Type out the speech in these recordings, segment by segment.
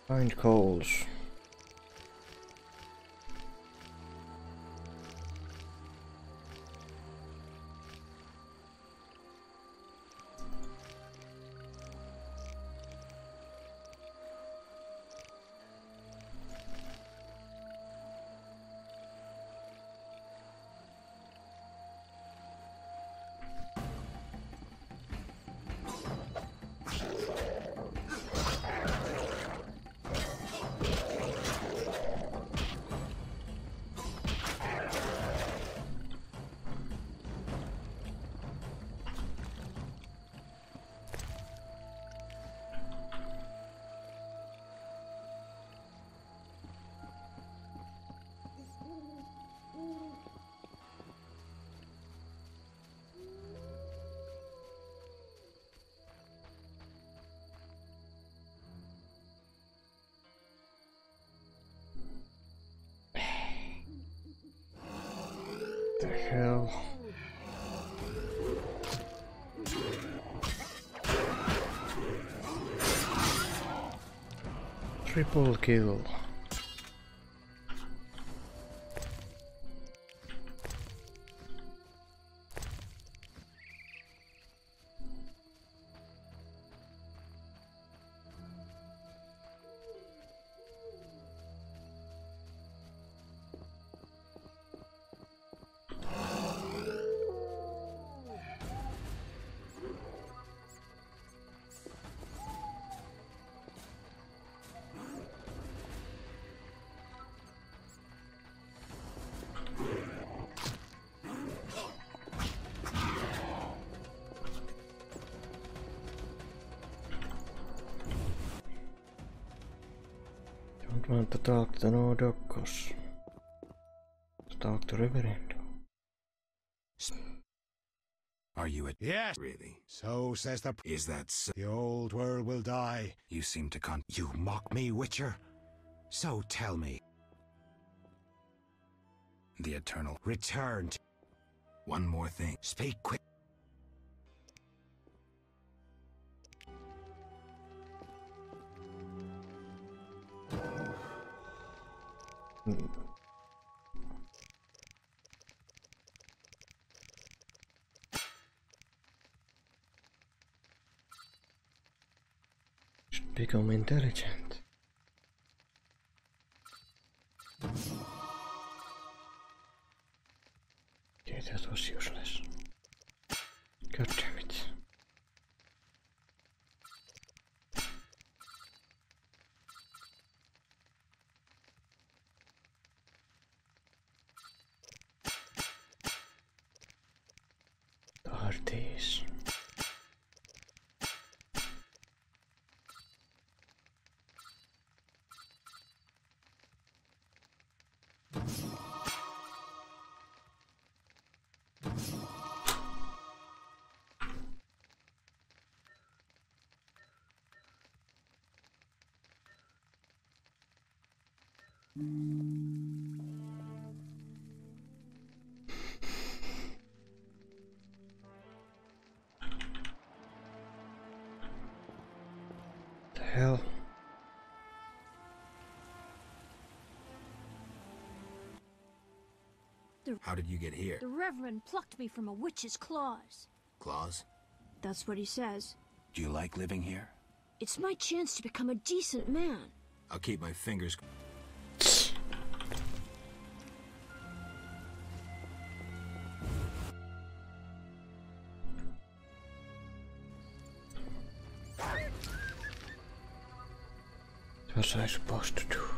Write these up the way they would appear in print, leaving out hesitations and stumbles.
Find coals. The hell? Triple kill. Don't want to talk to no docos. Talk to Reverend. Are you a— Yes. Really? So says the— Is that so? The old world will die. You seem to You mock me, Witcher? So tell me. The Eternal. Return to— One more thing. Speak quick. Should become intelligent. Okay, that was useless. God damn it. Parties. The hell? How did you get here? The Reverend plucked me from a witch's claws. Claws? That's what he says. Do you like living here? It's my chance to become a decent man. I'll keep my fingers. What was I supposed to do?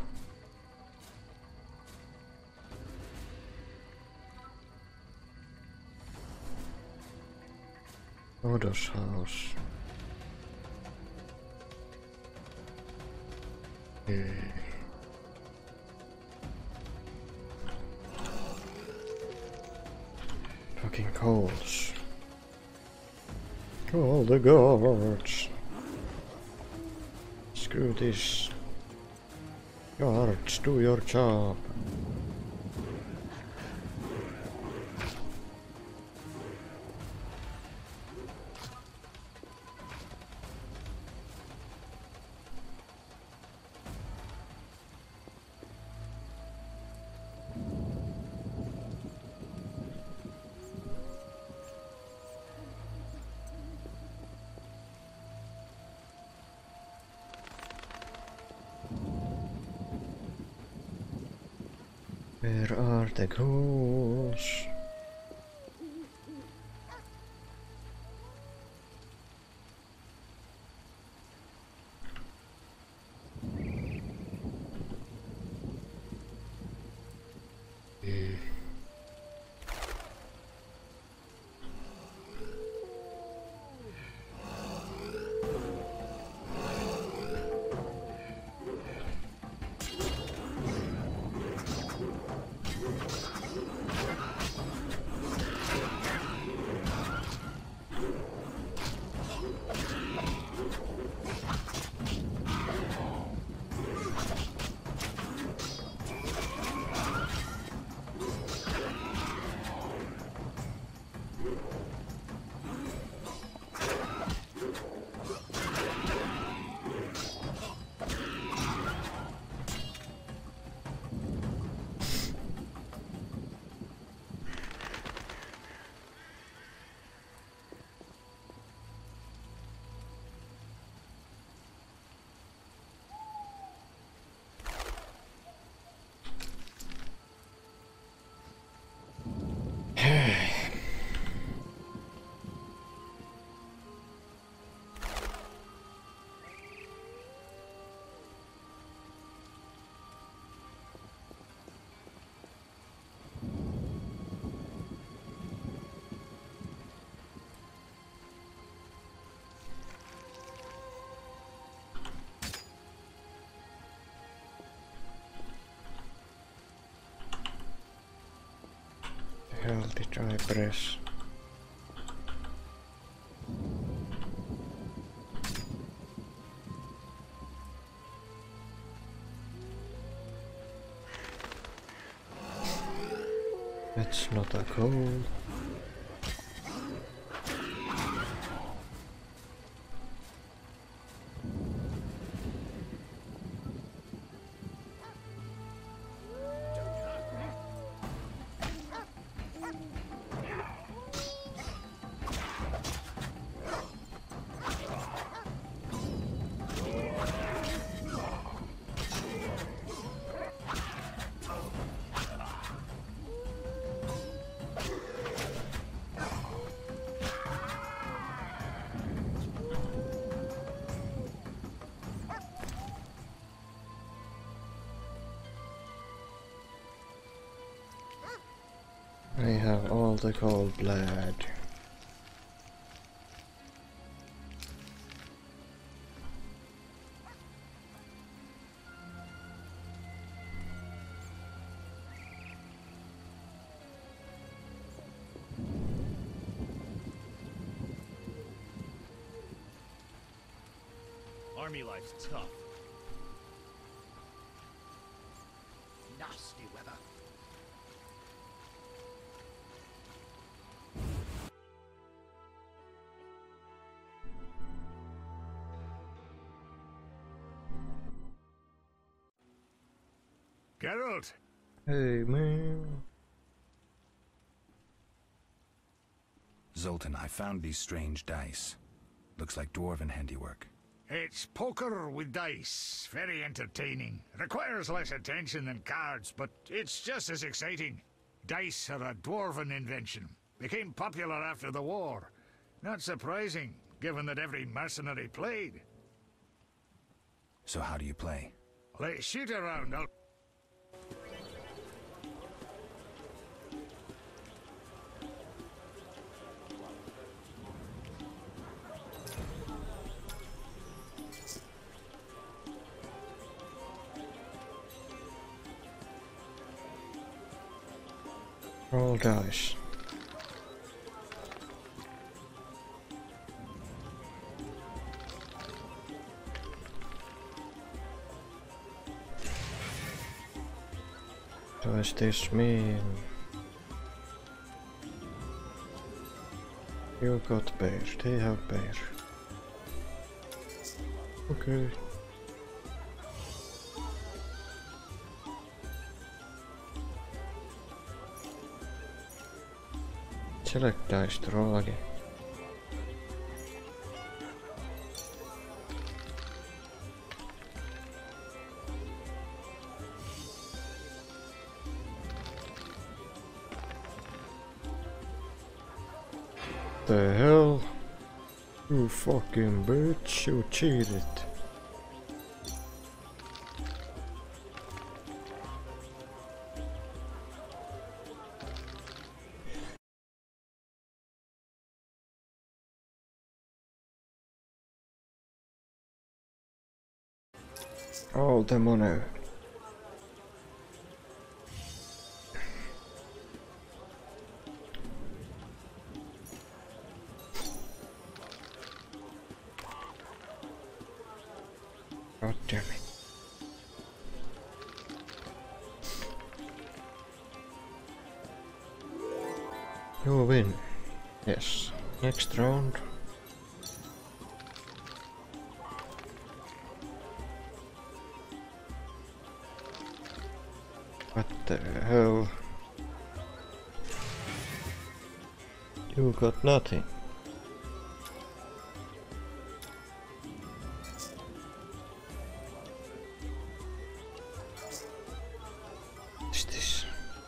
Odo's house. Fucking coals. Call the guards. Screw this. Guards, do your job. Where are the ghouls? Hell did I press? That's not a goal. I have all the cold blood. Army life's tough. Nasty weather. Geralt! Hey man. Zoltan, I found these strange dice. Looks like dwarven handiwork. It's poker with dice. Very entertaining. Requires less attention than cards, but it's just as exciting. Dice are a dwarven invention. Became popular after the war. Not surprising, given that every mercenary played. So how do you play? Let's shoot around. Roll dice. Does this mean you got bear? They have bear. Okay. Select dice to roll again. the hell? You fucking bitch, you cheated. All the money. God damn it. You win. Yes. Next round. What the hell? You got nothing. What's this?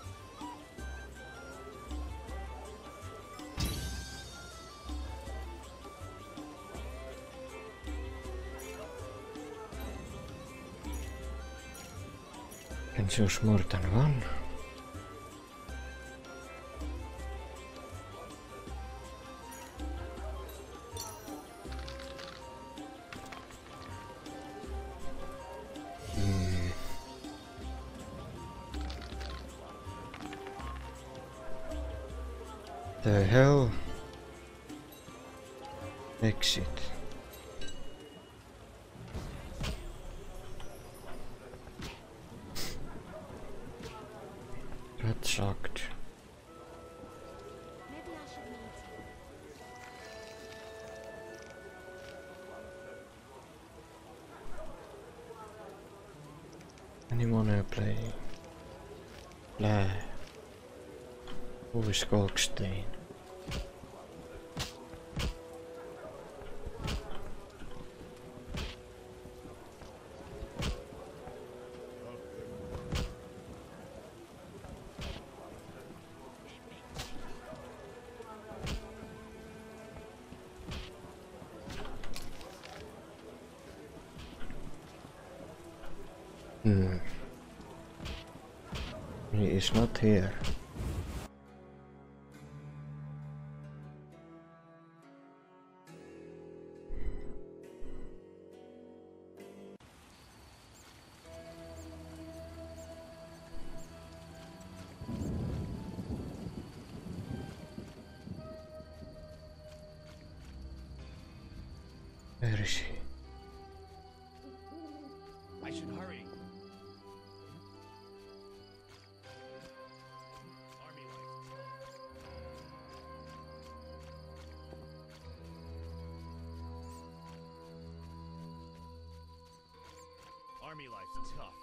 Can choose more than one. The hell? Exit. That sucked. Maybe I should meet. Anyone play? Blah. Who is Kalkstein? He is not here. Where is he? I should hurry. Army life. Army life's tough.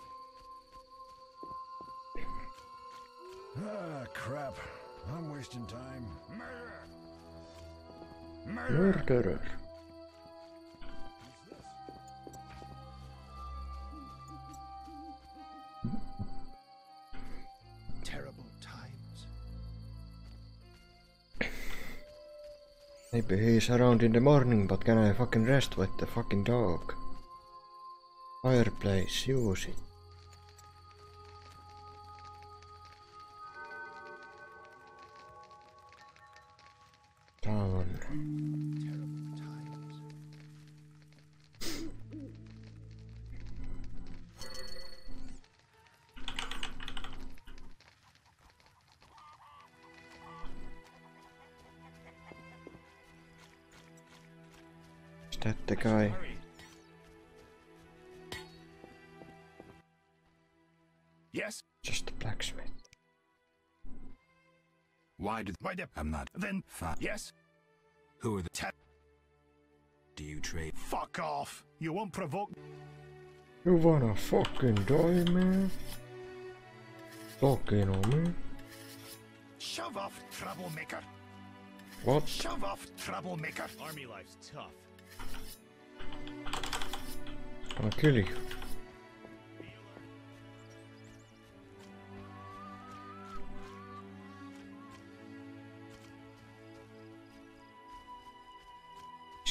Ah, crap. I'm wasting time. Murderer! Murderer! Murderer. Terrible times. Maybe he's around in the morning, but can I fucking rest with the fucking dog? Fireplace, use it. Down. Terrible times. Is that the guy? Hurry. Yes? Just a blacksmith. Why the... I'm not... Then, Fine. yes? Who are the... Do you trade... Fuck off! You won't provoke. You wanna fucking die, man? Talking on me? Shove off, troublemaker! What? Shove off, troublemaker! Army life's tough. I'll kill you.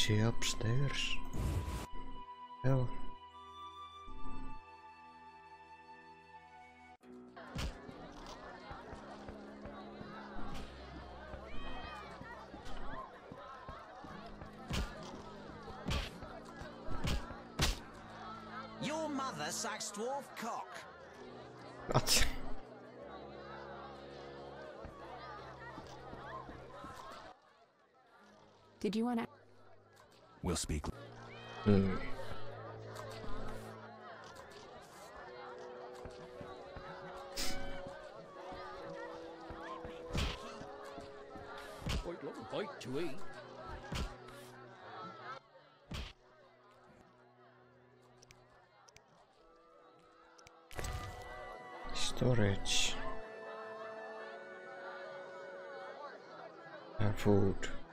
she upstairs? Hell. Your mother sucks dwarf cock. What? Did you want to? We'll speak. Hmm. Quite like a bite to eat. Storage. And food.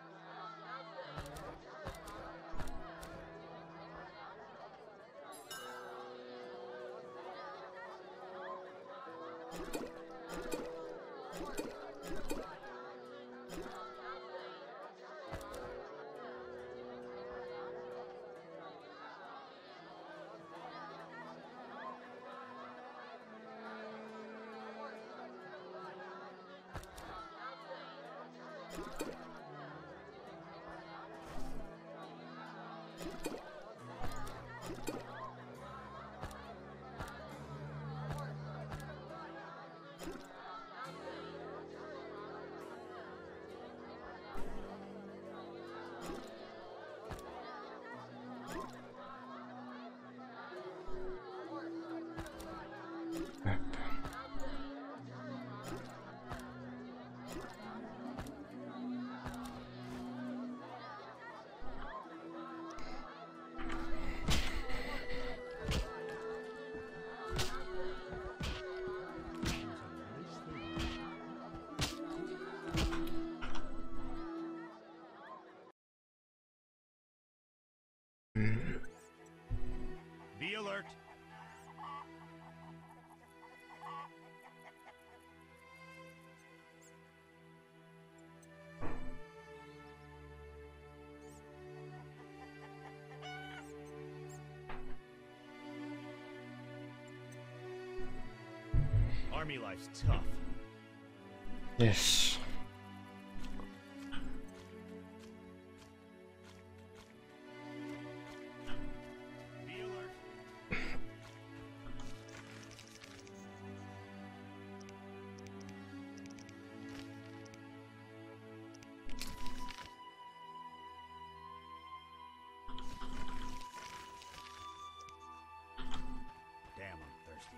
Map. Be alert. Army life's tough. Yes. Be alert. Damn, I'm thirsty.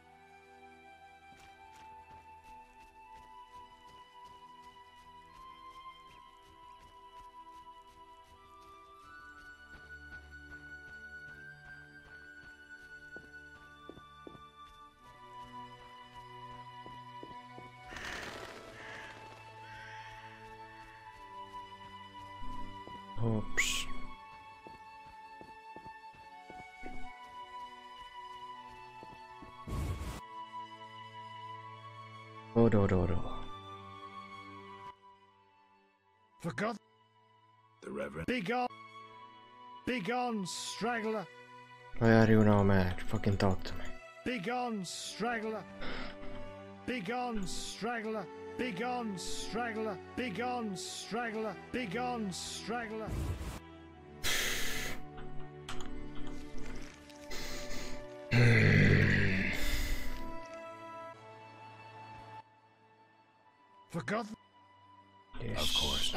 Oops. Odo. Forgot. The Reverend. Big on, straggler. Why are you now mad? Fucking talk to me. Big on, straggler. Big on, straggler. Big on, straggler. Big on, straggler. Big on, straggler. Forgot. Yes. Of course.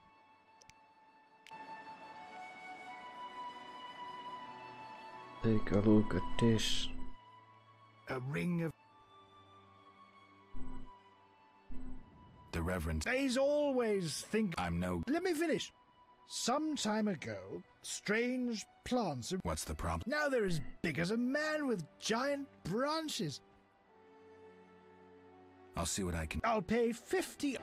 Take a look at this. A ring of. The Reverend. He's always think. I'm no. Let me finish. Some time ago, strange plants. What's the problem? Now they're as big as a man with giant branches. I'll see what I can. I'll pay 50.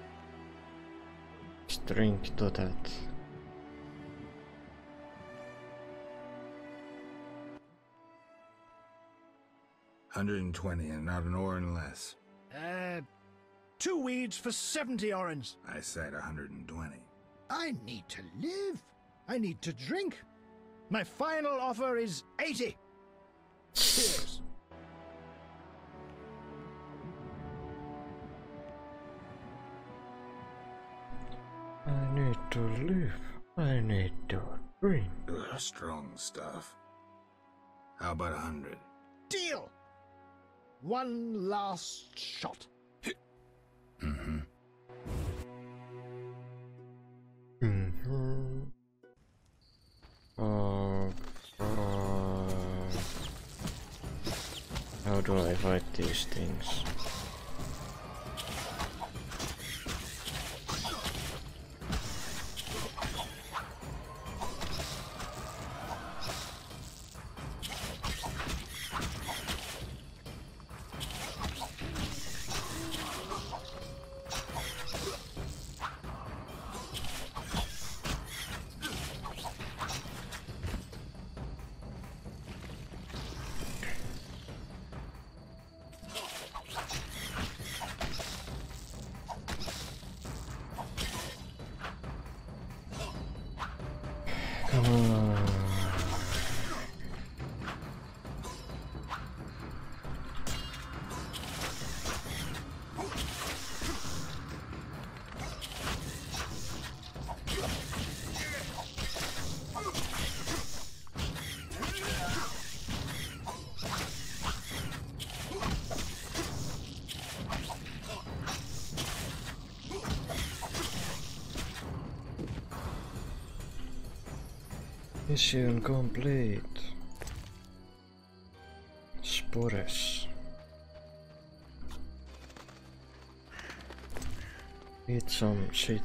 Drink to that. $120 and not an oren less. 2 weeds for 70 orange. I said 120. I need to live. I need to drink. My final offer is 80. Cheers. I need to live. I need to drink. Strong stuff. How about 100? Deal. One last shot. Mm-hmm. Mm-hmm. How do I fight these things? Come on. Mission complete. Spores. Eat some shit.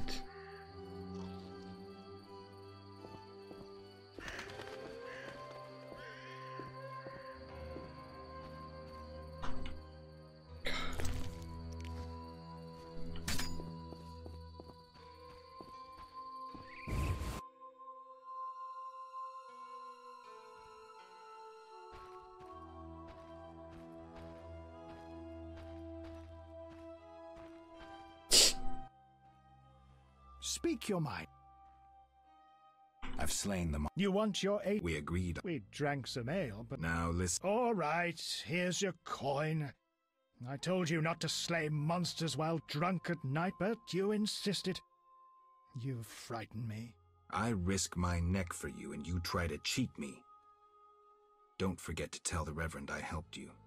Speak your mind. I've slain them. You want your 8? We agreed. We drank some ale, but... Now listen. All right, here's your coin. I told you not to slay monsters while drunk at night, but you insisted. You frighten me. I risk my neck for you and you try to cheat me. Don't forget to tell the Reverend I helped you.